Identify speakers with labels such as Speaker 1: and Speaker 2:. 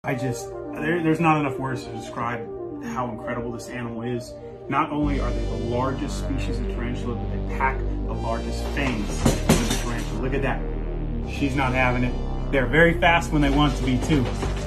Speaker 1: There's not enough words to describe how incredible this animal is. Not only are they the largest species of tarantula, but they pack the largest fangs of the tarantula. Look at that. She's not having it. They're very fast when they want to be too.